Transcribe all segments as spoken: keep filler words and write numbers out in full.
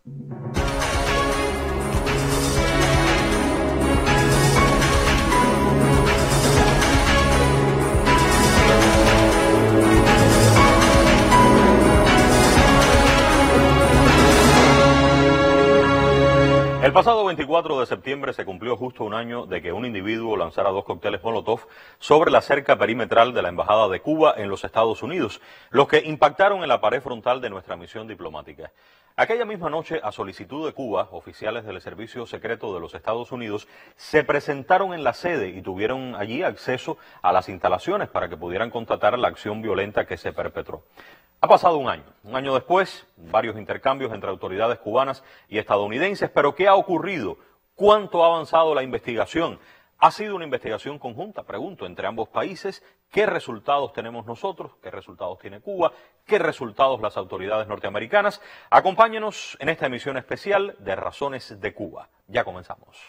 El pasado veinticuatro de septiembre se cumplió justo un año de que un individuo lanzara dos cócteles Molotov sobre la cerca perimetral de la Embajada de Cuba en los Estados Unidos, los que impactaron en la pared frontal de nuestra misión diplomática. Aquella misma noche, a solicitud de Cuba, oficiales del Servicio Secreto de los Estados Unidos se presentaron en la sede y tuvieron allí acceso a las instalaciones para que pudieran constatar la acción violenta que se perpetró. Ha pasado un año, un año después, varios intercambios entre autoridades cubanas y estadounidenses, pero ¿qué ha ocurrido? ¿Cuánto ha avanzado la investigación? ¿Ha sido una investigación conjunta, pregunto, entre ambos países? ¿Qué resultados tenemos nosotros? ¿Qué resultados tiene Cuba? ¿Qué resultados las autoridades norteamericanas? Acompáñenos en esta emisión especial de Razones de Cuba. Ya comenzamos.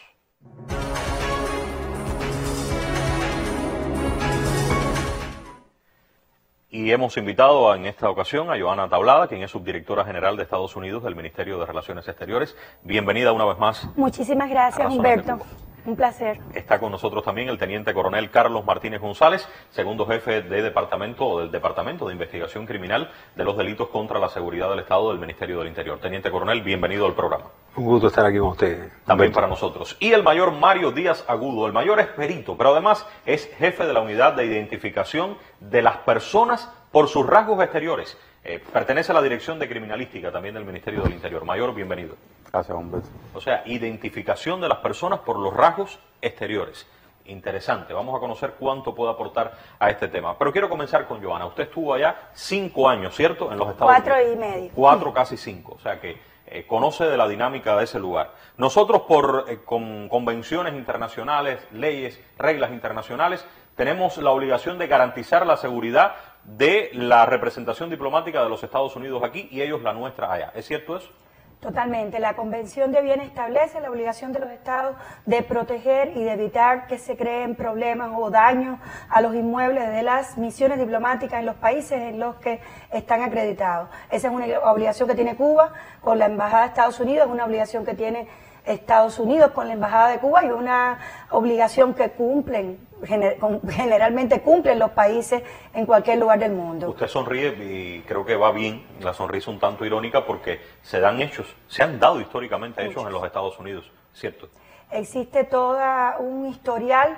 Y hemos invitado en esta ocasión a Johanna Tablada, quien es subdirectora general de Estados Unidos del Ministerio de Relaciones Exteriores. Bienvenida una vez más. Muchísimas gracias, Humberto. Un placer. Está con nosotros también el teniente coronel Carlos Martínez González, segundo jefe de departamento o del Departamento de Investigación Criminal de los Delitos contra la Seguridad del Estado del Ministerio del Interior. Teniente coronel, bienvenido al programa. Un gusto estar aquí con usted. También para nosotros. Y el mayor Mario Díaz Agudo. El mayor es perito, pero además es jefe de la unidad de identificación de las personas por sus rasgos exteriores. Eh, pertenece a la Dirección de Criminalística también del Ministerio del Interior. Mayor, bienvenido. Gracias, Humberto. O sea, identificación de las personas por los rasgos exteriores. Interesante. Vamos a conocer cuánto puede aportar a este tema. Pero quiero comenzar con Johanna. Usted estuvo allá cinco años, ¿cierto? En los Estados Cuatro Unidos. y medio. Cuatro, casi cinco. O sea que eh, conoce de la dinámica de ese lugar. Nosotros por eh, con convenciones internacionales, leyes, reglas internacionales, tenemos la obligación de garantizar la seguridad de la representación diplomática de los Estados Unidos aquí y ellos la nuestra allá. ¿Es cierto eso? Totalmente. La Convención de Viena establece la obligación de los Estados de proteger y de evitar que se creen problemas o daños a los inmuebles de las misiones diplomáticas en los países en los que están acreditados. Esa es una obligación que tiene Cuba con la Embajada de Estados Unidos, es una obligación que tiene Estados Unidos con la Embajada de Cuba y una obligación que cumplen, generalmente cumplen los países en cualquier lugar del mundo. Usted sonríe y creo que va bien, la sonrisa un tanto irónica porque se dan hechos, se han dado históricamente hechos en los Estados Unidos, ¿cierto? Existe todo un historial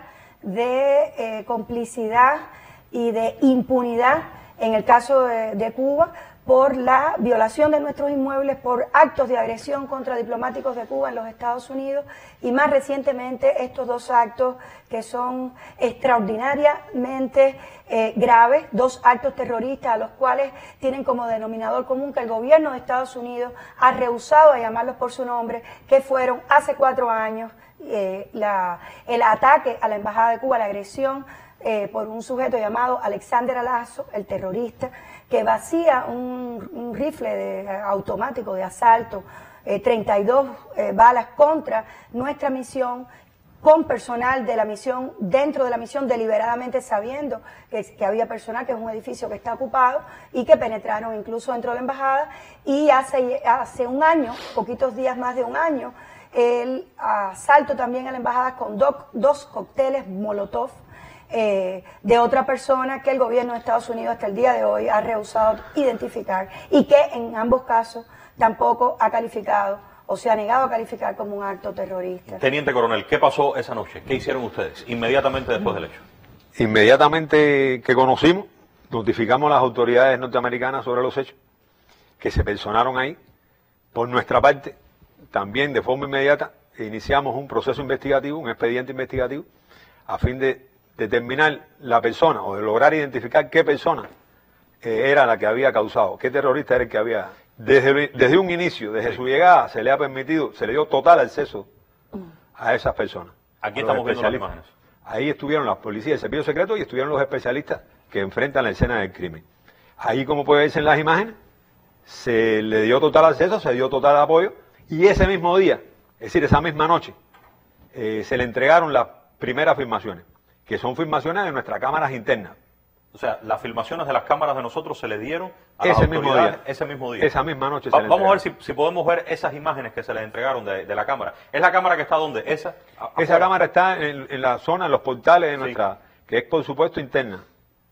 de eh, complicidad y de impunidad en el caso de, de Cuba, por la violación de nuestros inmuebles, por actos de agresión contra diplomáticos de Cuba en los Estados Unidos y más recientemente estos dos actos que son extraordinariamente eh, graves, dos actos terroristas a los cuales tienen como denominador común que el gobierno de Estados Unidos ha rehusado a llamarlos por su nombre, que fueron hace cuatro años eh, la, el ataque a la Embajada de Cuba, la agresión Eh, por un sujeto llamado Alexander Alazo, el terrorista, que vacía un, un rifle de, eh, automático de asalto, eh, treinta y dos eh, balas contra nuestra misión, con personal de la misión, dentro de la misión, deliberadamente sabiendo que, que había personal, que es un edificio que está ocupado, y que penetraron incluso dentro de la embajada, y hace, hace un año, poquitos días más de un año, el asalto también a la embajada con do, dos cócteles Molotov, Eh, de otra persona que el gobierno de Estados Unidos hasta el día de hoy ha rehusado identificar y que en ambos casos tampoco ha calificado o se ha negado a calificar como un acto terrorista. Teniente coronel, ¿qué pasó esa noche? ¿Qué hicieron ustedes inmediatamente después del hecho? Inmediatamente que conocimos, notificamos a las autoridades norteamericanas sobre los hechos, que se personaron ahí. Por nuestra parte, también de forma inmediata, iniciamos un proceso investigativo, un expediente investigativo, a fin de determinar la persona o de lograr identificar qué persona eh, era la que había causado, qué terrorista era el que había. Desde, desde un inicio, desde su llegada, se le ha permitido, se le dio total acceso a esas personas. Aquí estamos viendo las imágenes. Ahí estuvieron las policías del servicio secreto y estuvieron los especialistas que enfrentan la escena del crimen. Ahí, como puede verse en las imágenes, se le dio total acceso, se dio total apoyo, y ese mismo día, es decir, esa misma noche, eh, se le entregaron las primeras filmaciones, que son filmaciones de nuestras cámaras internas, O sea, las filmaciones de las cámaras de nosotros se le dieron a ese las mismo autoridades día. ese mismo día. Esa misma noche. Va, se le vamos a ver entregaron. si, si podemos ver esas imágenes que se les entregaron de, de la cámara. ¿Es la cámara que está donde? ¿Esa? A- Esa afuera. cámara está en, en la zona, en los portales de Sí. nuestra, que es por supuesto interna.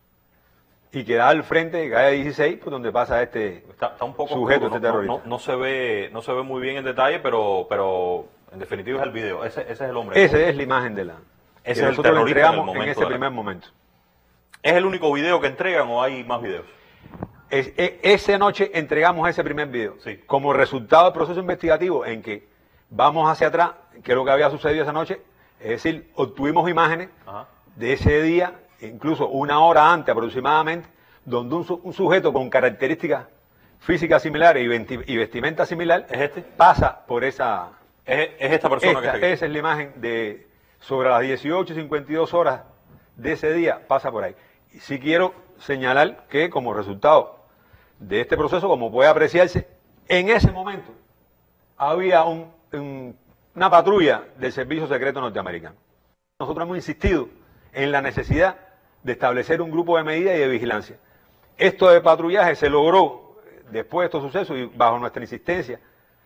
Y que da al frente de calle dieciséis, por donde pasa este Está, está un poco sujeto, oscuro, este no, no, terrorista. no, no se ve, no se ve muy bien en detalle, pero, pero en definitiva es el video. Ese, ese es el hombre. Esa es la imagen de la. Ese que es el nosotros le terrorista en el entregamos en, momento ese de la- primer momento. ¿Es el único video que entregan o hay más videos? Es, e- esa noche entregamos ese primer video. Sí. Como resultado del proceso investigativo en que vamos hacia atrás, que es lo que había sucedido esa noche, es decir, obtuvimos imágenes Ajá. de ese día, incluso una hora antes aproximadamente, donde un, su- un sujeto con características físicas similares y, venti- y vestimenta similar ¿Es este? pasa por esa... Es, es esta persona Esta- que está aquí. esa es la imagen de sobre las dieciocho y cincuenta y dos horas de ese día, pasa por ahí. Y sí quiero señalar que como resultado de este proceso, como puede apreciarse, en ese momento había un- un- una patrulla del Servicio Secreto Norteamericano. Nosotros hemos insistido en la necesidad de establecer un grupo de medidas y de vigilancia. Esto de patrullaje se logró después de estos sucesos y bajo nuestra insistencia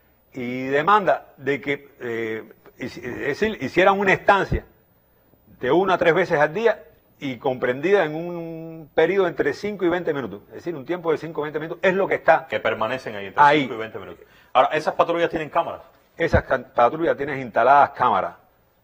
y demanda de que eh, es decir, hicieran una estancia de una a tres veces al día y comprendida en un periodo entre cinco y veinte minutos. Es decir, un tiempo de cinco a veinte minutos es lo que está. Que permanecen ahí entre Ahí. cinco y veinte minutos. Ahora, ¿esas patrullas tienen cámaras? Esas ca- patrullas tienen instaladas cámaras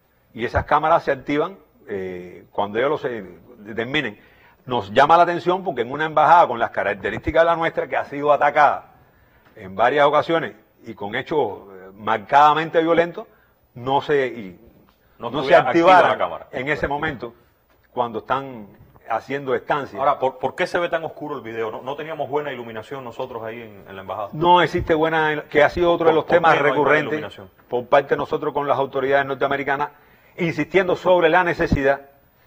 y esas cámaras se activan eh, cuando ellos los eh, determinen. Nos llama la atención porque en una embajada con las características de la nuestra, que ha sido atacada en varias ocasiones y con hechos eh, marcadamente violentos, no se, y No no se estuviera activa activaron la cámara. en ese momento cuando están haciendo estancia. Ahora, ¿por, por qué se ve tan oscuro el video? ¿No, no teníamos buena iluminación nosotros ahí en, en la embajada? No existe buena, que ha sido otro de ¿Por- los por temas qué no hay buena recurrentes iluminación? por parte de nosotros con las autoridades norteamericanas, insistiendo sobre la necesidad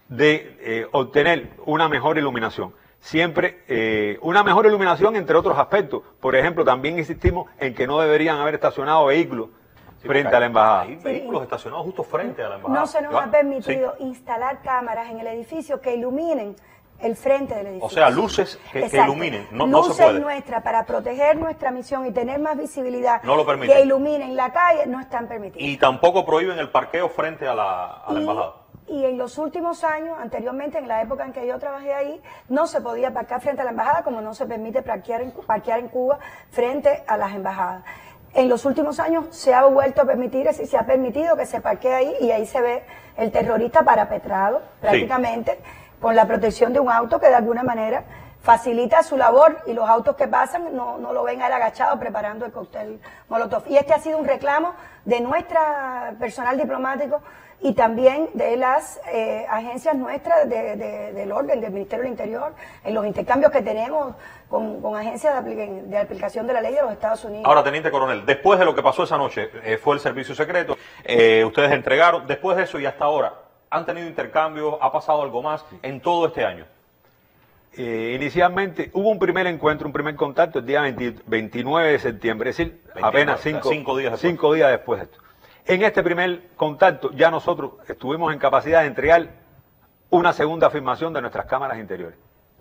de eh, obtener una mejor iluminación. Siempre eh, una mejor iluminación entre otros aspectos. Por ejemplo, también insistimos en que no deberían haber estacionado vehículos Sí, frente porque a la embajada. Hay vehículos estacionados justo frente a la embajada. No se nos ¿Va? ha permitido Sí. instalar cámaras en el edificio que iluminen el frente del edificio. O sea, luces que, que Exacto. iluminen. No, no luces se puede. nuestras para proteger nuestra misión y tener más visibilidad No lo permiten. que iluminen la calle no están permitidas. Y tampoco prohíben el parqueo frente a la, a la Y- embajada. Y en los últimos años, anteriormente, en la época en que yo trabajé ahí, no se podía parquear frente a la embajada, como no se permite parquear en, parquear en Cuba frente a las embajadas. En los últimos años se ha vuelto a permitir, es decir, se ha permitido que se parquee ahí y ahí se ve el terrorista parapetrado, prácticamente, con la protección de un auto que de alguna manera facilita su labor y los autos que pasan no, no lo ven a él agachado preparando el cóctel Molotov. Y este ha sido un reclamo de nuestra personal diplomático y también de las eh, agencias nuestras de, de- del orden, del Ministerio del Interior, en los intercambios que tenemos con, con agencias de, apli- de aplicación de la ley de los Estados Unidos. Ahora, Teniente Coronel, después de lo que pasó esa noche, eh, fue el servicio secreto, eh, ustedes entregaron, después de eso y hasta ahora, ¿han tenido intercambios? ¿Ha pasado algo más en todo este año? Eh, inicialmente hubo un primer encuentro, un primer contacto el día veinte veintinueve de septiembre, es decir, veintinueve, apenas o sea, cinco, cinco días después. cinco días después de esto. En este primer contacto ya nosotros estuvimos en capacidad de entregar una segunda afirmación de nuestras cámaras interiores,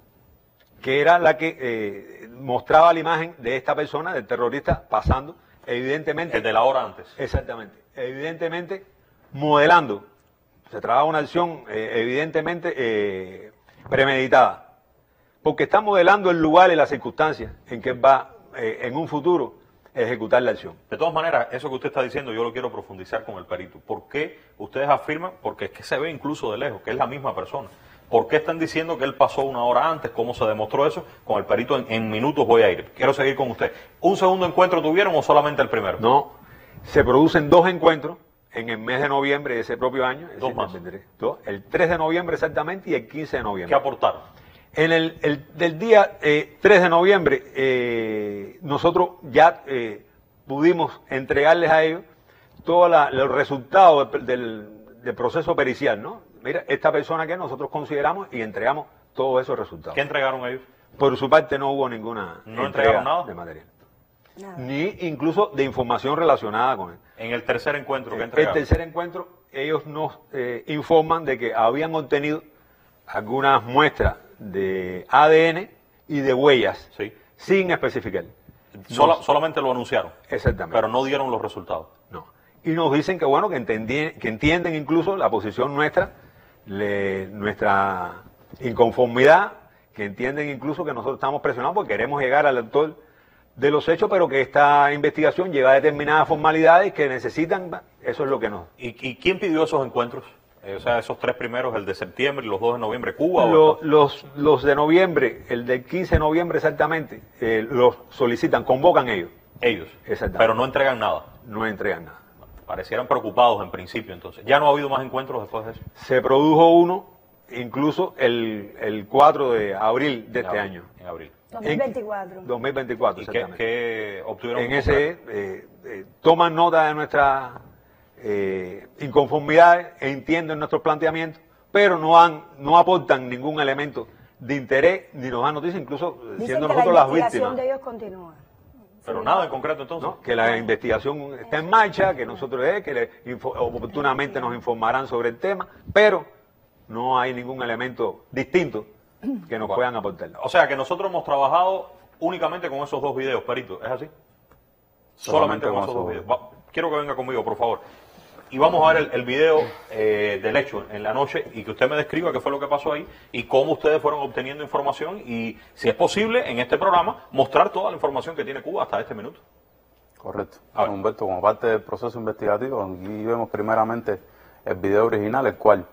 que era la que eh, mostraba la imagen de esta persona, del terrorista, pasando, evidentemente... El de la hora antes. Exactamente. Evidentemente, modelando. Se trababa una acción eh, evidentemente eh, premeditada. Porque está modelando el lugar y las circunstancias en que va eh, en un futuro ejecutar la acción. De todas maneras, eso que usted está diciendo yo lo quiero profundizar con el perito. ¿Por qué ustedes afirman? Porque es que se ve incluso de lejos que es la misma persona. ¿Por qué están diciendo que él pasó una hora antes? ¿Cómo se demostró eso? Con el perito en, en minutos voy a ir. Quiero seguir con usted. ¿Un segundo encuentro tuvieron o solamente el primero? No, se producen dos encuentros en el mes de noviembre de ese propio año. es Dos decir, más. el veintitrés, dos, el tres de noviembre exactamente y el quince de ¿Qué noviembre. aportaron? En el, el- del día eh, tres de noviembre, eh, nosotros ya eh, pudimos entregarles a ellos todos la- los resultados del, del- del proceso pericial, ¿no? Mira, esta persona que nosotros consideramos y entregamos todos esos resultados. ¿Qué entregaron ellos? Por su parte no hubo ninguna ¿No entrega entregaron nada? de material. Nada. Ni incluso de información relacionada con él. En el tercer encuentro, ¿qué El entregaron? tercer encuentro, ellos nos eh, informan de que habían obtenido algunas muestras de A D N y de huellas, Sí. sin especificar. Sola- No. solamente lo anunciaron, Exactamente. pero no dieron los resultados. No. Y nos dicen que bueno, que, entendí- que entienden incluso la posición nuestra, le- nuestra inconformidad, que entienden incluso que nosotros estamos presionados porque queremos llegar al autor de los hechos, pero que esta investigación lleva determinadas formalidades que necesitan, eso es lo que no. ¿Y, y quién pidió esos encuentros? Eh, o sea, esos tres primeros, el de septiembre y los dos de noviembre, ¿Cuba Lo- o los, los de noviembre, el del quince de noviembre exactamente, eh, los solicitan, convocan ellos, ellos? Exactamente. Pero no entregan nada. no entregan nada. Parecieran preocupados en principio, entonces. ¿Ya no ha habido más encuentros después de eso? Se produjo uno, incluso el, el cuatro de abril de En este abril, año. En abril. dos mil veinticuatro. dos mil veinticuatro, ¿Y qué, exactamente. qué obtuvieron? En ese eh, eh, toman nota de nuestras eh, inconformidades e entienden nuestros planteamientos, pero no han, no aportan ningún elemento de interés ni nos dan noticias, incluso eh, Dicen siendo que nosotros la las investigación víctimas. de ellos continúa. Pero nada en concreto entonces. ¿No? Que la investigación está en marcha, que nosotros eh, que le info- oportunamente nos informarán sobre el tema, pero no hay ningún elemento distinto que nos Bueno. puedan aportar. O sea que nosotros hemos trabajado únicamente con esos dos videos, Perito, ¿es así? Solamente, Solamente con con esos dos esos videos. Va- quiero que venga conmigo, por favor. Y vamos a ver el, el video eh, del hecho en la noche y que usted me describa qué fue lo que pasó ahí y cómo ustedes fueron obteniendo información y, si es posible, en este programa, mostrar toda la información que tiene Cuba hasta este minuto. Correcto. A ver. Humberto, como parte del proceso investigativo, aquí vemos primeramente el video original, el cual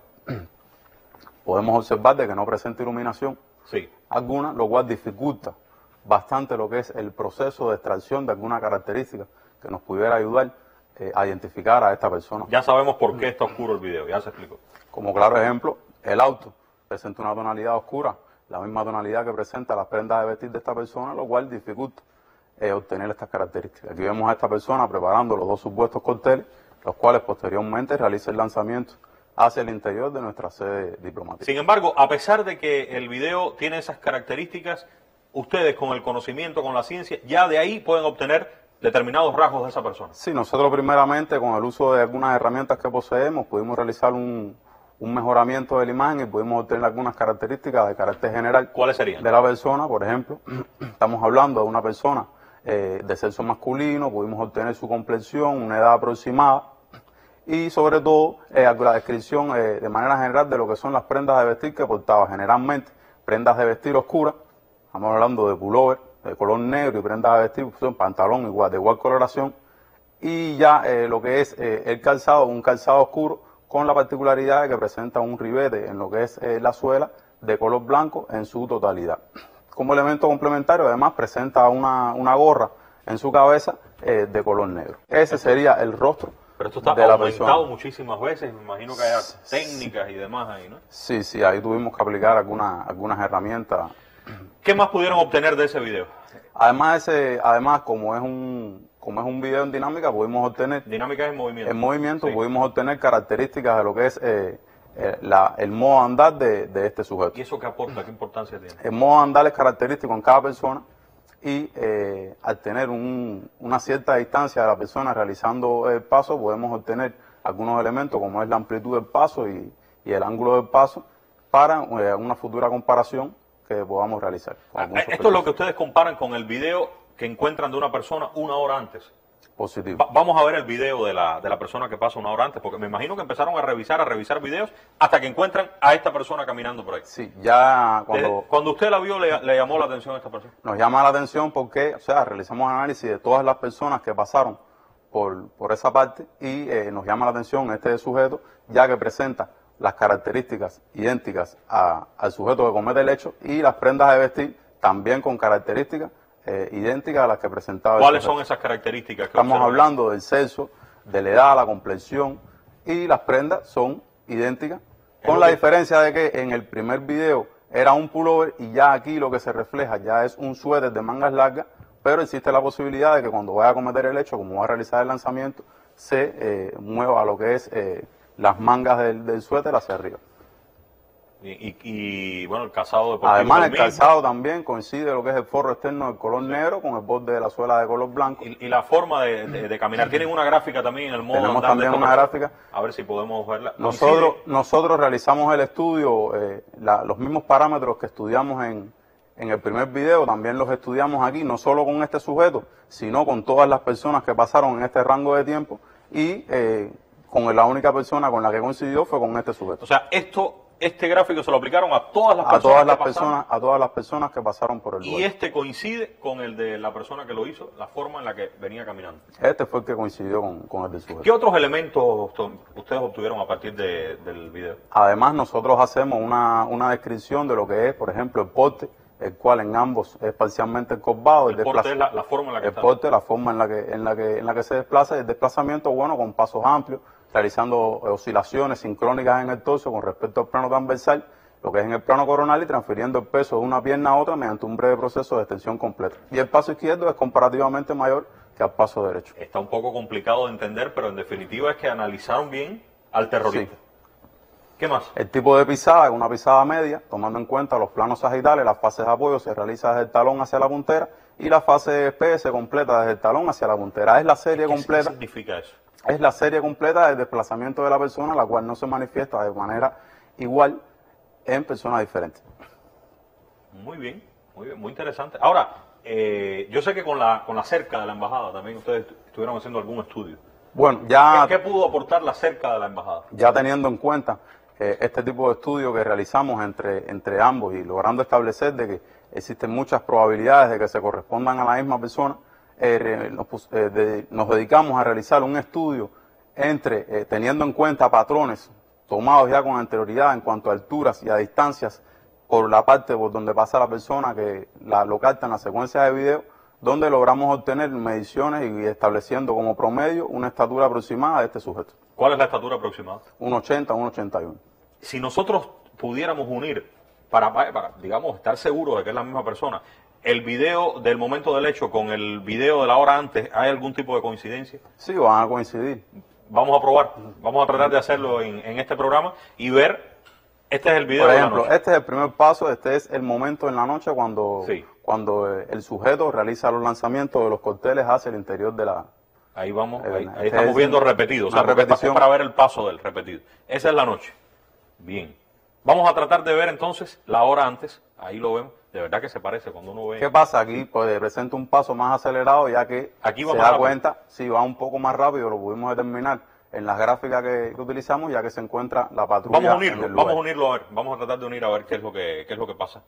podemos observar de que no presenta iluminación Sí. alguna, lo cual dificulta bastante lo que es el proceso de extracción de alguna característica que nos pudiera ayudar eh, a identificar a esta persona. Ya sabemos por qué está oscuro el video, ya se explicó. Como claro ejemplo, el auto presenta una tonalidad oscura, la misma tonalidad que presenta las prendas de vestir de esta persona, lo cual dificulta eh, obtener estas características. Aquí vemos a esta persona preparando los dos supuestos cócteles, los cuales posteriormente realiza el lanzamiento hacia el interior de nuestra sede diplomática. Sin embargo, a pesar de que el video tiene esas características, ustedes con el conocimiento, con la ciencia, ya de ahí pueden obtener determinados rasgos de esa persona. Sí, nosotros primeramente con el uso de algunas herramientas que poseemos pudimos realizar un, un mejoramiento de la imagen y pudimos obtener algunas características de carácter general ¿Cuáles serían? de la persona. Por ejemplo, estamos hablando de una persona eh, de sexo masculino, pudimos obtener su complexión, una edad aproximada y sobre todo eh, la descripción eh, de manera general de lo que son las prendas de vestir que portaba. Generalmente prendas de vestir oscuras, estamos hablando de pullover de color negro y prendas de vestir, son pantalón igual, de igual coloración, y ya eh, lo que es eh, el calzado, un calzado oscuro con la particularidad de que presenta un ribete en lo que es eh, la suela de color blanco en su totalidad. Como elemento complementario además presenta una, una gorra en su cabeza eh, de color negro. Ese sería el rostro Pero esto está de la aumentado persona. muchísimas veces, me imagino que haya técnicas y demás ahí, ¿no? Sí, sí, ahí tuvimos que aplicar algunas, algunas herramientas. ¿Qué más pudieron obtener de ese video? Además, ese, además como es un como es un video en dinámica, pudimos obtener Dinámicas en movimiento. en movimiento, Sí. pudimos obtener características de lo que es eh, eh, la, el modo de andar de, de este sujeto. ¿Y eso qué aporta? ¿Qué importancia tiene? El modo de andar es característico en cada persona y eh, al tener un- una cierta distancia de la persona realizando el paso, podemos obtener algunos elementos como es la amplitud del paso y, y el ángulo del paso para eh, una futura comparación que podamos realizar. con algún Ah, Esto es lo sospechoso que ustedes comparan con el video que encuentran de una persona una hora antes. positivo. Va- vamos a ver el video de la, de la persona que pasa una hora antes, porque me imagino que empezaron a revisar, a revisar videos, hasta que encuentran a esta persona caminando por ahí. Sí, ya Desde- cuando cuando usted la vio, le, le llamó la atención a esta persona. nos llama la atención porque, o sea, realizamos análisis de todas las personas que pasaron por, por esa parte y eh, nos llama la atención este sujeto, ya que presenta las características idénticas a- al sujeto que comete el hecho y las prendas de vestir también con características eh, idénticas a las que presentaba el ¿Cuáles sujeto. son esas características? que Estamos observan? hablando del sexo, de la edad, la complexión y las prendas son idénticas, con lo la que- diferencia de que en el primer video era un pullover y ya aquí lo que se refleja ya es un suéter de mangas largas, pero existe la posibilidad de que cuando vaya a cometer el hecho, como va a realizar el lanzamiento, se eh, mueva lo que es eh, las mangas del, del suéter hacia arriba. Y, y, y, bueno, el calzado deportivo. Además, el mismo. calzado también coincide lo que es el forro externo de color sí. negro con el borde de la suela de color blanco. Y, y la forma de, de, de caminar. Tienen una gráfica también en el modo Tenemos andar también de una gráfica. A ver si podemos verla. Nosotros, nosotros realizamos el estudio, eh, la, los mismos parámetros que estudiamos en, en el primer video, también los estudiamos aquí, no solo con este sujeto, sino con todas las personas que pasaron en este rango de tiempo y eh, con la única persona con la que coincidió fue con este sujeto. O sea, esto... Este gráfico se lo aplicaron a todas las personas a todas las que personas a todas las personas que pasaron por el lugar. Y este coincide con el de la persona que lo hizo, la forma en la que venía caminando. Este fue el que coincidió con, con el del sujeto. ¿Qué otros elementos ustedes obtuvieron a partir de, del video? Además, nosotros hacemos una, una descripción de lo que es, por ejemplo, el porte, el cual en ambos es parcialmente encorvado. El, el porte es la, la forma en la que el está. El porte, la forma en la que en la que en la que se desplaza, y el desplazamiento, bueno, con pasos amplios, realizando oscilaciones sincrónicas en el torso con respecto al plano transversal, lo que es en el plano coronal, y transfiriendo el peso de una pierna a otra mediante un breve proceso de extensión completa. Y el paso izquierdo es comparativamente mayor que al paso derecho. Está un poco complicado de entender, pero en definitiva es que analizaron bien al terrorista. Sí. ¿Qué más? El tipo de pisada es una pisada media, tomando en cuenta los planos sagitales, las fases de apoyo se realiza desde el talón hacia la puntera y la fase P se completa desde el talón hacia la puntera. Es la serie ¿Qué, completa. ¿Qué significa eso? Es la serie completa del desplazamiento de la persona, la cual no se manifiesta de manera igual en personas diferentes. Muy bien, muy bien, muy interesante. Ahora, eh, yo sé que con la con la cerca de la embajada también ustedes estuvieron haciendo algún estudio. Bueno, ya... ¿Qué, qué pudo aportar la cerca de la embajada? Ya teniendo en cuenta eh, este tipo de estudio que realizamos entre, entre ambos y logrando establecer de que existen muchas probabilidades de que se correspondan a la misma persona, eh, nos, eh, de, nos dedicamos a realizar un estudio entre, eh, teniendo en cuenta patrones tomados ya con anterioridad en cuanto a alturas y a distancias por la parte por donde pasa la persona que la, lo capta en la secuencia de video, donde logramos obtener mediciones y estableciendo como promedio una estatura aproximada de este sujeto. ¿Cuál es la estatura aproximada? uno ochenta, uno ochenta y uno. Si nosotros pudiéramos unir, para, para, digamos, estar seguros de que es la misma persona, el video del momento del hecho con el video de la hora antes, ¿hay algún tipo de coincidencia? Sí, van a coincidir. Vamos a probar, vamos a tratar de hacerlo en, en este programa y ver, este es el video Por de la ejemplo, noche. este es el primer paso, este es el momento en la noche cuando, sí. cuando el sujeto realiza los lanzamientos de los cócteles hacia el interior de la... Ahí vamos, eh, ahí, este ahí estamos viendo repetido, o sea, repetición. Para ver el paso del repetido. Esa es la noche. Bien. Vamos a tratar de ver entonces la hora antes, ahí lo vemos. De verdad que se parece cuando uno ve... ¿Qué pasa aquí? Pues presenta un paso más acelerado, ya que aquí va se más da rápido. cuenta, sí, va un poco más rápido, lo pudimos determinar en las gráficas que, que utilizamos, ya que se encuentra la patrulla. Vamos a unirlo, en el lugar. vamos a unirlo a ver, vamos a tratar de unir a ver qué es lo que, qué es lo que pasa.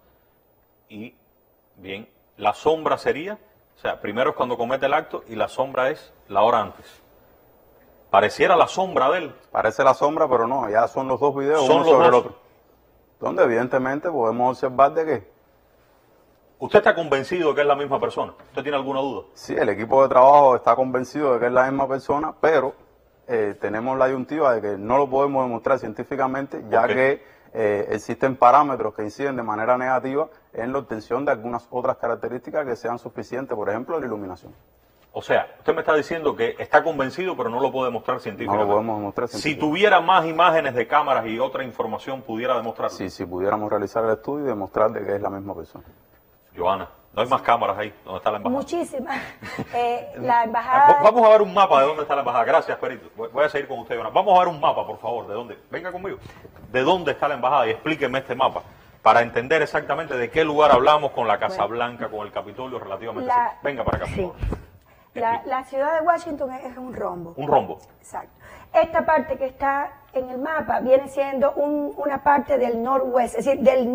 Y, bien, la sombra sería, o sea, primero es cuando comete el acto y la sombra es la hora antes. Pareciera la sombra de él. Parece la sombra, pero no, ya son los dos videos, son uno los sobre dos. el otro. Donde evidentemente podemos observar de que... ¿Usted está convencido de que es la misma persona? ¿Usted tiene alguna duda? Sí, el equipo de trabajo está convencido de que es la misma persona, pero eh, tenemos la disyuntiva de que no lo podemos demostrar científicamente, ya okay. que eh, existen parámetros que inciden de manera negativa en la obtención de algunas otras características que sean suficientes, por ejemplo, la iluminación. O sea, usted me está diciendo que está convencido, pero no lo puede demostrar científicamente. No lo podemos demostrar Si científicamente. tuviera más imágenes de cámaras y otra información, pudiera demostrarlo. Sí, si pudiéramos realizar el estudio y demostrar de que es la misma persona. Joana, no hay más cámaras ahí, ¿dónde está la embajada? Muchísimas. Eh, la embajada... Vamos a ver un mapa de dónde está la embajada. Gracias, Perito. Voy a seguir con usted, Joana. Vamos a ver un mapa, por favor, de dónde. Venga conmigo. ¿De dónde está la embajada? Y explíqueme este mapa, para entender exactamente de qué lugar hablamos con la Casa bueno. Blanca, con el Capitolio, relativamente. La... Venga para acá, por sí. favor. La, la ciudad de Washington es un rombo. Un rombo. Exacto. Esta parte que está en el mapa viene siendo un, una parte del noroeste, es decir, del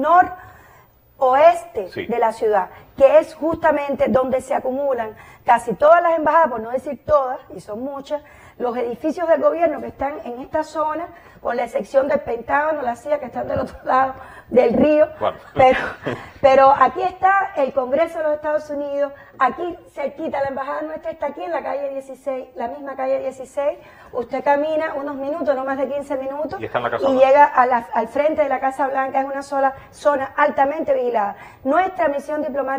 noroeste sí. de la ciudad, que es justamente donde se acumulan casi todas las embajadas, por no decir todas, y son muchas, los edificios del gobierno que están en esta zona, con la excepción del Pentágono, la C I A, que están del otro lado del río, bueno. pero, pero aquí está el Congreso de los Estados Unidos, aquí cerquita la embajada nuestra está aquí en la calle dieciséis, la misma calle dieciséis, usted camina unos minutos, no más de quince minutos, y, está en la Casa y Blanca. llega a la, al frente de la Casa Blanca, es una sola zona altamente vigilada. Nuestra misión diplomática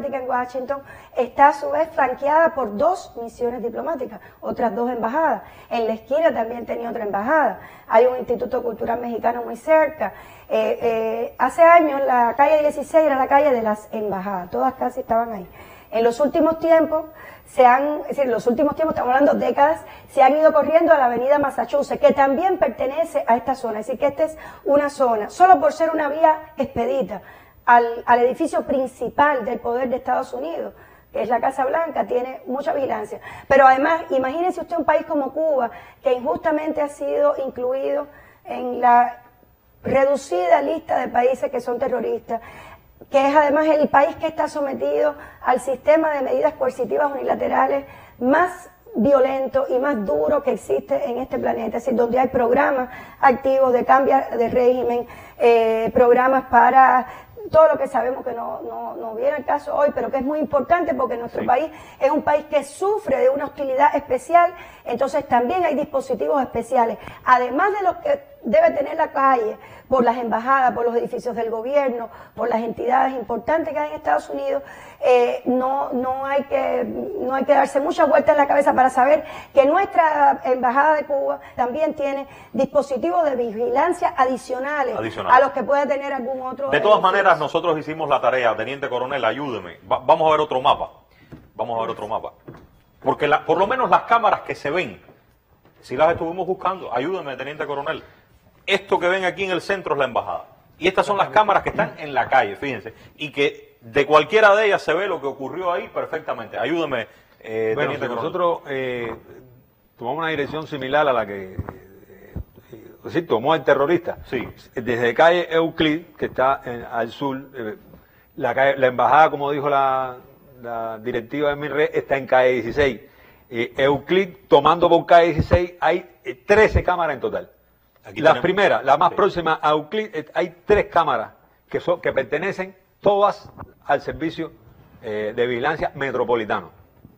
diplomática en Washington está a su vez flanqueada por dos misiones diplomáticas, otras dos embajadas. En la esquina también tenía otra embajada. Hay un Instituto Cultural Mexicano muy cerca. Eh, eh, hace años la calle dieciséis era la calle de las embajadas, todas casi estaban ahí. En los últimos tiempos, se han, es decir, en los últimos tiempos, estamos hablando de décadas, se han ido corriendo a la avenida Massachusetts, que también pertenece a esta zona. Es decir, que esta es una zona, solo por ser una vía expedita al, al edificio principal del poder de Estados Unidos, que es la Casa Blanca, tiene mucha vigilancia. Pero además, imagínense usted un país como Cuba, que injustamente ha sido incluido en la reducida lista de países que son terroristas, que es además el país que está sometido al sistema de medidas coercitivas unilaterales más violento y más duro que existe en este planeta, es decir, donde hay programas activos de cambio de régimen, eh, programas para todo lo que sabemos que no, no, no viene al caso hoy, pero que es muy importante porque nuestro sí. país es un país que sufre de una hostilidad especial, entonces también hay dispositivos especiales, además de los que debe tener la calle, por las embajadas, por los edificios del gobierno, por las entidades importantes que hay en Estados Unidos, eh, no, no, hay que, no hay que darse muchas vueltas en la cabeza para saber que nuestra embajada de Cuba también tiene dispositivos de vigilancia adicionales Adicional. a los que puede tener algún otro. De todas edificio. maneras, nosotros hicimos la tarea, Teniente Coronel, ayúdeme. Va, vamos a ver otro mapa. Vamos a ver otro mapa. Porque la, por lo menos las cámaras que se ven, si las estuvimos buscando, ayúdeme, Teniente Coronel. Esto que ven aquí en el centro es la embajada. Y estas son las cámaras que están en la calle, fíjense. Y que de cualquiera de ellas se ve lo que ocurrió ahí perfectamente. Ayúdeme, eh, bueno, Teniente si Coronel. Nosotros eh, tomamos una dirección similar a la que eh, es decir, tomó el terrorista. Sí. Desde calle Euclid, que está en, al sur, eh, la, calle, la embajada, como dijo la, la directiva de MINRE, está en calle dieciséis. Eh, Euclid, tomando por calle dieciséis, hay eh, trece cámaras en total. Aquí Las tenemos, primeras, la más sí. próxima a Euclid, hay tres cámaras que, son, que pertenecen todas al servicio eh, de vigilancia metropolitano.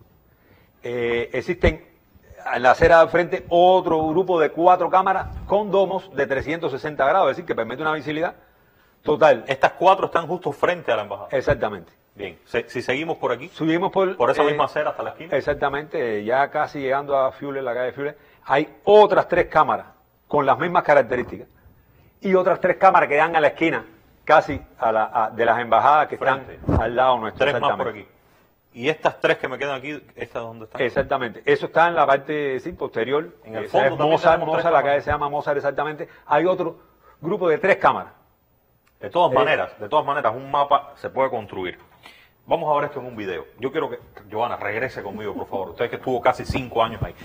Eh, existen en la acera de frente otro grupo de cuatro cámaras con domos de trescientos sesenta grados, es decir, que permite una visibilidad total. Estas cuatro están justo frente a la embajada. Exactamente. Bien, se, si seguimos por aquí, Subimos por, por esa eh, misma acera hasta la esquina. Exactamente, ya casi llegando a Fuller, la calle Fuller, hay otras tres cámaras con las mismas características y otras tres cámaras que dan a la esquina, casi a la, a, de las embajadas que Frente. están al lado nuestro. Tres más por aquí. Y estas tres que me quedan aquí, ¿estas dónde están? Exactamente, eso está en la parte sí, posterior. En el Esa fondo es también Mozart, tenemos tres Mozart, la cámaras. calle se llama Mozart exactamente. Hay otro grupo de tres cámaras. De todas Eh, maneras, de todas maneras, un mapa se puede construir. Vamos a ver esto en un video. Yo quiero que, Johanna, regrese conmigo, por favor. Usted que estuvo casi cinco años ahí.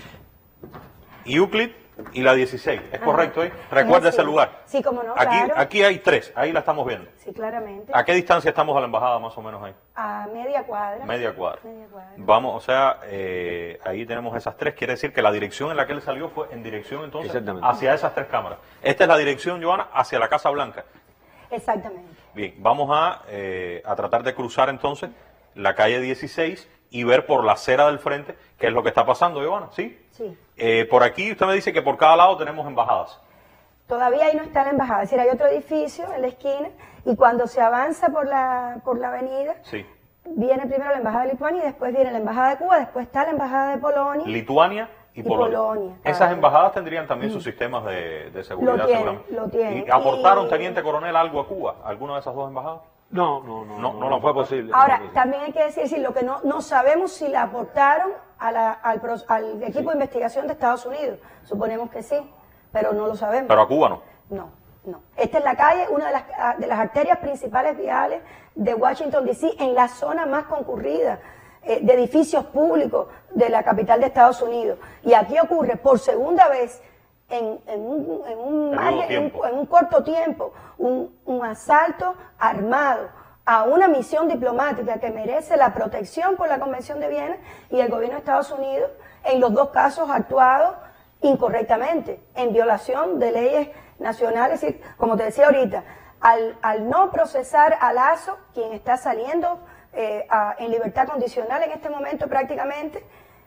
Euclid y la dieciséis, ¿es Ajá. correcto ahí? Recuerda Sí. ese lugar. Sí, cómo no, Aquí, claro. aquí hay tres, ahí la estamos viendo. Sí, claramente. ¿A qué distancia estamos a la embajada más o menos ahí? A media cuadra. Media cuadra. Media cuadra. Vamos, o sea, eh, ahí tenemos esas tres. Quiere decir que la dirección en la que él salió fue en dirección entonces Exactamente. hacia esas tres cámaras. Esta es la dirección, Johanna, hacia la Casa Blanca. Exactamente. Bien, vamos a, eh, a tratar de cruzar entonces la calle dieciséis y ver por la acera del frente qué es lo que está pasando, Johanna, ¿sí? Sí. Eh, por aquí usted me dice que por cada lado tenemos embajadas. Todavía ahí no está la embajada, es decir, hay otro edificio en la esquina y cuando se avanza por la, por la avenida, Sí. viene primero la embajada de Lituania y después viene la embajada de Cuba, después está la embajada de Polonia. Lituania y Y Polonia. Polonia, Esas claro. embajadas tendrían también sus sistemas de, de seguridad, Lo tienen, seguramente. lo tienen. ¿Y aportaron, Y- Teniente Coronel, algo a Cuba? ¿Alguna de esas dos embajadas? No, no, no, No, no, no no, lo fue fue. posible. Ahora, no fue posible. también hay que decir, si lo que no, no sabemos si la aportaron a la- al, pro- al equipo de investigación de Estados Unidos. Suponemos que sí, pero no lo sabemos. Pero a Cuba no. No, no. Esta es la calle, una de las, de las arterias principales viales de Washington, D C, en la zona más concurrida eh, de edificios públicos de la capital de Estados Unidos. Y aquí ocurre por segunda vez en, en un, en un, Periodo margen- en tiempo. un- en un corto tiempo un, un asalto armado a una misión diplomática que merece la protección por la Convención de Viena, y el gobierno de Estados Unidos en los dos casos ha actuado incorrectamente, en violación de leyes nacionales. Y, como te decía ahorita, al, al no procesar a Lazo, quien está saliendo eh, a- en libertad condicional en este momento prácticamente,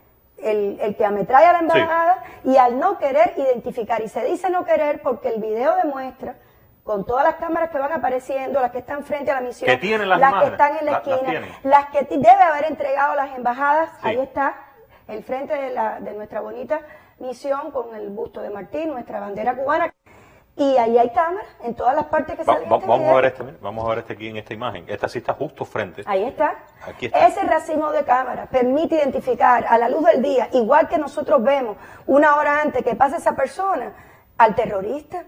el, el que ametralla a la embajada, y al no querer identificar, y se dice no querer porque el video demuestra con todas las cámaras que van apareciendo, las que están frente a la misión, que tienen las, las imágenes, que están en la, la, esquina, las, las que debe haber entregado las embajadas, sí. ahí está, el frente de, la, de nuestra bonita misión con el busto de Martín, nuestra bandera cubana. Y ahí hay cámaras en todas las partes que va, salen. Va, este vamos video. a ver este, vamos a ver este aquí en esta imagen. Esta sí está justo frente. Ahí está. Aquí está. Ese racimo de cámaras permite identificar a la luz del día, igual que nosotros vemos una hora antes que pase esa persona, al terrorista.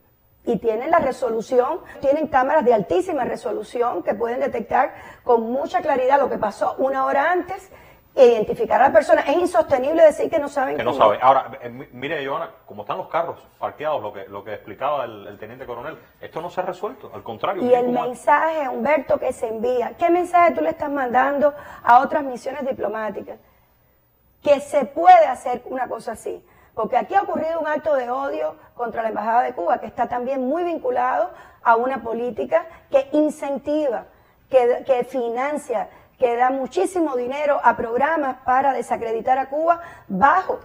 Y tienen la resolución, tienen cámaras de altísima resolución que pueden detectar con mucha claridad lo que pasó una hora antes e identificar a la persona. Es insostenible decir que no saben. Que no saben. Ahora, eh, mire, Johanna, como están los carros parqueados, lo que lo que explicaba el, el teniente coronel, esto no se ha resuelto, al contrario. Y el mensaje, Humberto, que se envía, ¿qué mensaje tú le estás mandando a otras misiones diplomáticas? Que se puede hacer una cosa así. Porque aquí ha ocurrido un acto de odio contra la Embajada de Cuba, que está también muy vinculado a una política que incentiva, que, que financia, que da muchísimo dinero a programas para desacreditar a Cuba bajo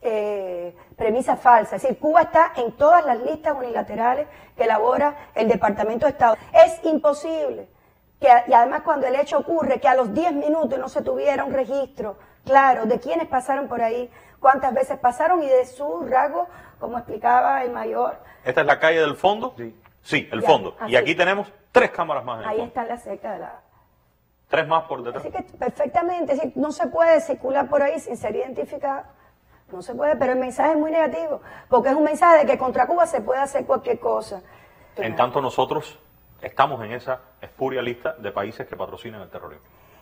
eh, premisas falsas. Es decir, Cuba está en todas las listas unilaterales que elabora el Departamento de Estado. Es imposible, que, y además cuando el hecho ocurre, que a los diez minutos no se tuviera un registro claro de quiénes pasaron por ahí, cuántas veces pasaron y de su rasgo, como explicaba el mayor. ¿Esta es la calle del fondo? Sí. Sí, el Ya, fondo. así. Y aquí tenemos tres cámaras más en el Ahí fondo. está la cerca de la... Tres más por detrás. Así que perfectamente, es decir, no se puede circular por ahí sin ser identificado. No se puede, pero el mensaje es muy negativo, porque es un mensaje de que contra Cuba se puede hacer cualquier cosa. En tanto nosotros estamos en esa espuria lista de países que patrocinan el terrorismo.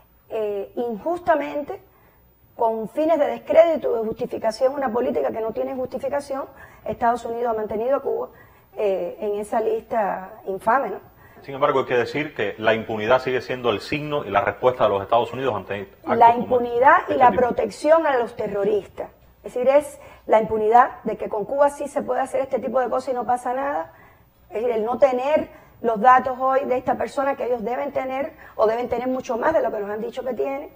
Eh, injustamente, con fines de descrédito, de justificación, una política que no tiene justificación, Estados Unidos ha mantenido a Cuba eh, en esa lista infame, ¿no? Sin embargo, hay que decir que la impunidad sigue siendo el signo y la respuesta de los Estados Unidos ante actos La como impunidad este y la tipo. protección a los terroristas. Es decir, es la impunidad de que con Cuba sí se puede hacer este tipo de cosas y no pasa nada. Es decir, el no tener los datos hoy de esta persona que ellos deben tener, o deben tener mucho más de lo que nos han dicho que tienen.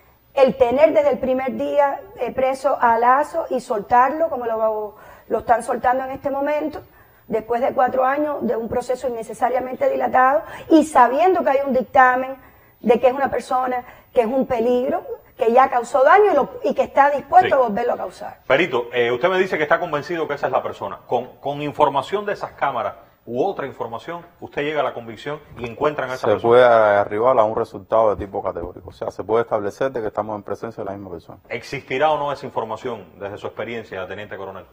El tener desde el primer día eh, preso a Lazo y soltarlo, como lo, lo están soltando en este momento, después de cuatro años de un proceso innecesariamente dilatado, y sabiendo que hay un dictamen de que es una persona que es un peligro, que ya causó daño y, lo, y que está dispuesto Sí. a volverlo a causar. Perito, eh, usted me dice que está convencido que esa es la persona. Con, con información de esas cámaras u otra información, usted llega a la convicción y encuentran a esa Se persona. puede arribar a un resultado de tipo categórico. O sea, se puede establecer de que estamos en presencia de la misma persona. ¿Existirá o no esa información desde su experiencia, teniente coronel?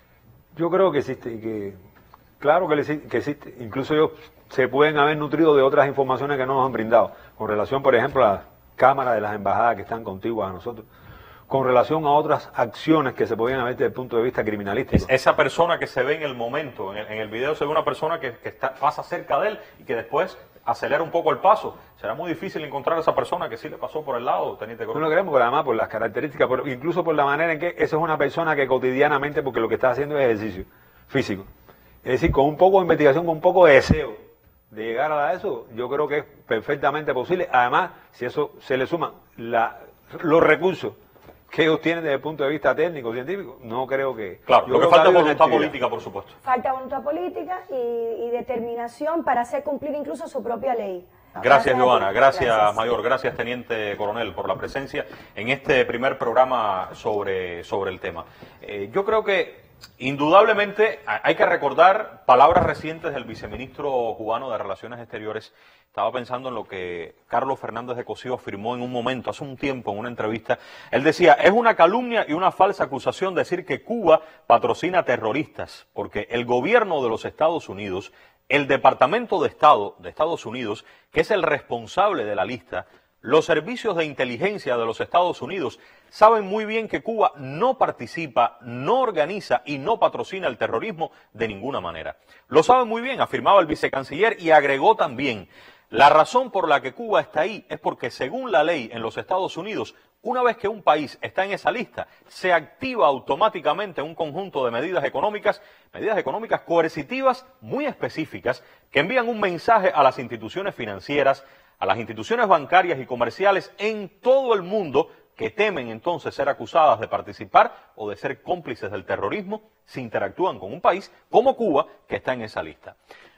Yo creo que existe y que, claro que, le- que existe. Incluso ellos se pueden haber nutrido de otras informaciones que no nos han brindado. Con relación, por ejemplo, a las cámaras de las embajadas que están contiguas a nosotros. Con relación a otras acciones que se podían haber desde el punto de vista criminalístico. Esa persona que se ve en el momento, en el, en el video se ve una persona que, que está, pasa cerca de él y que después acelera un poco el paso. Será muy difícil encontrar a esa persona que sí le pasó por el lado, teniente No coronel. lo creemos, pero además por las características, por- incluso por la manera en que esa es una persona que cotidianamente, porque lo que está haciendo es ejercicio físico. Es decir, con un poco de investigación, con un poco de deseo de llegar a eso, yo creo que es perfectamente posible. Además, si eso se le suman la, los recursos que ellos tienen desde el punto de vista técnico, científico, no creo que... Claro, yo lo que creo falta ha es habido voluntad actividad. política, por supuesto. Falta voluntad política y, y determinación para hacer cumplir incluso su propia ley. Gracias, a Johanna. ti. Gracias, Mayor. Gracias, Teniente Coronel, por la presencia en este primer programa sobre, sobre el tema. Eh, yo creo que, indudablemente, hay que recordar palabras recientes del viceministro cubano de Relaciones Exteriores. Estaba pensando en lo que Carlos Fernández de Cosío afirmó en un momento, hace un tiempo, en una entrevista. Él decía, es una calumnia y una falsa acusación decir que Cuba patrocina terroristas, porque el gobierno de los Estados Unidos, el Departamento de Estado de Estados Unidos, que es el responsable de la lista, los servicios de inteligencia de los Estados Unidos saben muy bien que Cuba no participa, no organiza y no patrocina el terrorismo de ninguna manera. Lo saben muy bien, afirmaba el vicecanciller, y agregó también, la razón por la que Cuba está ahí es porque según la ley en los Estados Unidos, una vez que un país está en esa lista, se activa automáticamente un conjunto de medidas económicas, medidas económicas coercitivas muy específicas, que envían un mensaje a las instituciones financieras, a las instituciones bancarias y comerciales en todo el mundo, que temen entonces ser acusadas de participar o de ser cómplices del terrorismo si interactúan con un país como Cuba, que está en esa lista.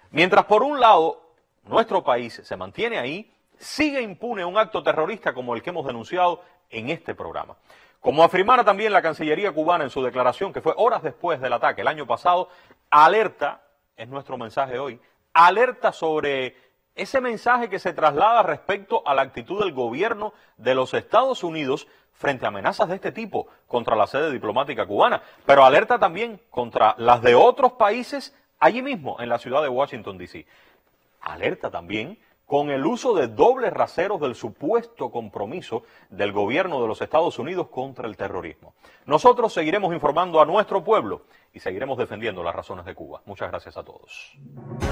Mientras por un lado nuestro país se mantiene ahí, sigue impune un acto terrorista como el que hemos denunciado en este programa. Como afirmara también la Cancillería cubana en su declaración, que fue horas después del ataque el año pasado, alerta, es nuestro mensaje hoy, alerta sobre ese mensaje que se traslada respecto a la actitud del gobierno de los Estados Unidos frente a amenazas de este tipo contra la sede diplomática cubana, pero alerta también contra las de otros países allí mismo en la ciudad de Washington, D C Alerta también con el uso de dobles raseros del supuesto compromiso del gobierno de los Estados Unidos contra el terrorismo. Nosotros seguiremos informando a nuestro pueblo y seguiremos defendiendo las razones de Cuba. Muchas gracias a todos.